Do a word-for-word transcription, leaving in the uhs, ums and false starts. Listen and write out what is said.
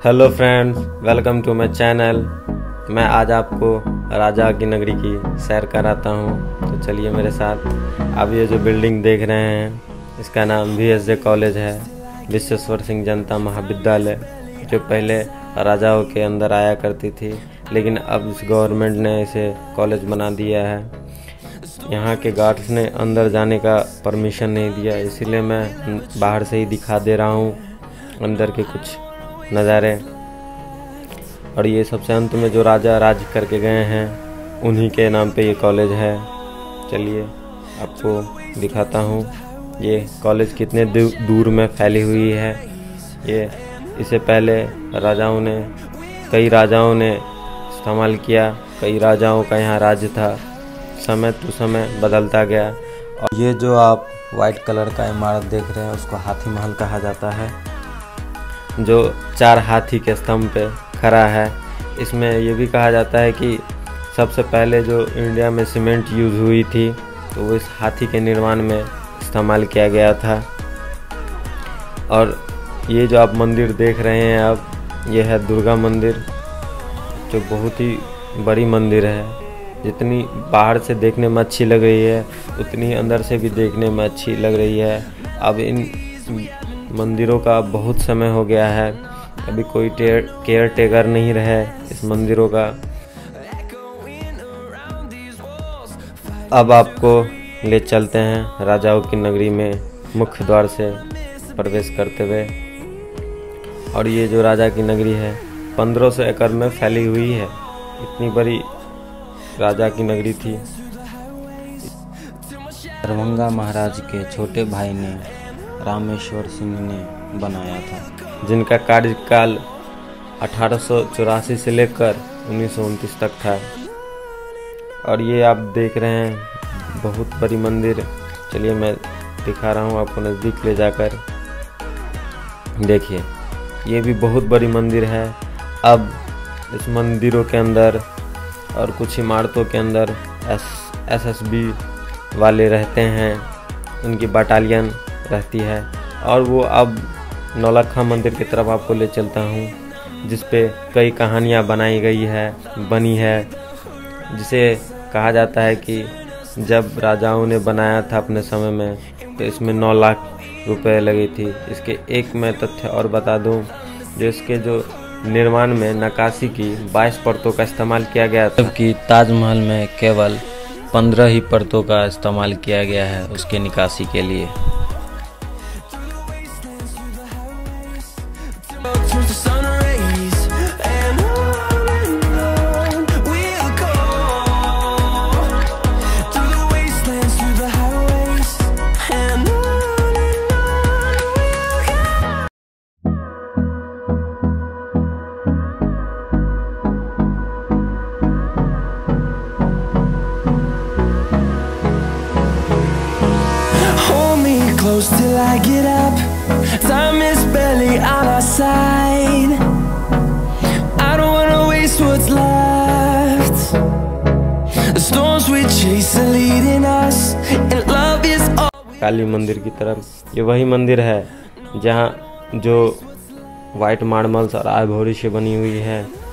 Hello friends, welcome to my channel. मैं आज आपको राजा की नगरी की सैर कराता हूँ, तो चलिए मेरे साथ। अब ये जो बिल्डिंग देख रहे हैं इसका नाम वी एस जे कॉलेज है, विश्वेश्वर सिंह जनता महाविद्यालय, जो पहले राजाओं के अंदर आया करती थी, लेकिन अब इस गवर्नमेंट ने इसे कॉलेज बना दिया है। यहाँ के गार्ड्स ने अंदर जाने का परमिशन नहीं दिया, इसीलिए मैं बाहर से ही दिखा दे रहा हूँ अंदर के कुछ नज़ारे। और ये सबसे अंत में जो राजा राज करके गए हैं उन्हीं के नाम पे ये कॉलेज है। चलिए आपको दिखाता हूँ ये कॉलेज कितने दूर में फैली हुई है। ये इससे पहले राजाओं ने कई राजाओं ने इस्तेमाल किया, कई राजाओं का यहाँ राज्य था, समय तो समय बदलता गया। और ये जो आप वाइट कलर का इमारत देख रहे हैं उसको हाथी महल कहा जाता है, जो चार हाथी के स्तंभ पे खड़ा है। इसमें ये भी कहा जाता है कि सबसे पहले जो इंडिया में सीमेंट यूज़ हुई थी तो वो इस हाथी के निर्माण में इस्तेमाल किया गया था। और ये जो आप मंदिर देख रहे हैं अब, ये है दुर्गा मंदिर, जो बहुत ही बड़ी मंदिर है। जितनी बाहर से देखने में अच्छी लग रही है उतनी अंदर से भी देखने में अच्छी लग रही है। अब इन मंदिरों का बहुत समय हो गया है, अभी कोई केयर टेकर नहीं रहे इस मंदिरों का। अब आपको ले चलते हैं राजाओं की नगरी में मुख्य द्वार से प्रवेश करते हुए। और ये जो राजा की नगरी है पंद्रह सौ एकड़ में फैली हुई है, इतनी बड़ी राजा की नगरी थी। दरभंगा महाराज के छोटे भाई ने रामेश्वर सिंह ने बनाया था, जिनका कार्यकाल अठारह सौ चौरासी से लेकर उन्नीस सौ उनतीस तक था। और ये आप देख रहे हैं बहुत बड़ी मंदिर। चलिए मैं दिखा रहा हूँ आपको नज़दीक ले जाकर। देखिए ये भी बहुत बड़ी मंदिर है। अब इस मंदिरों के अंदर और कुछ इमारतों के अंदर एस एस एस बी वाले रहते हैं, उनकी बटालियन रहती है। और वो अब नौलखा मंदिर की तरफ आपको ले चलता हूँ, जिस पे कई कहानियाँ बनाई गई है बनी है, जिसे कहा जाता है कि जब राजाओं ने बनाया था अपने समय में तो इसमें नौ लाख रुपए लगी थी। इसके एक मैं तथ्य और बता दूँ, जो इसके जो निर्माण में नक्काशी की बाईस परतों का इस्तेमाल किया गया था, जबकि ताजमहल में केवल पंद्रह ही परतों का इस्तेमाल किया गया है उसके निकासी के लिए। Close till I get up, time is barely on our side. I don't wanna waste what's left. The storms we chase are leading us, and love is all. काली मंदिर की तरफ। ये वही मंदिर है जहाँ जो वाइट मार्बल्स और आइवरी से बनी हुई है।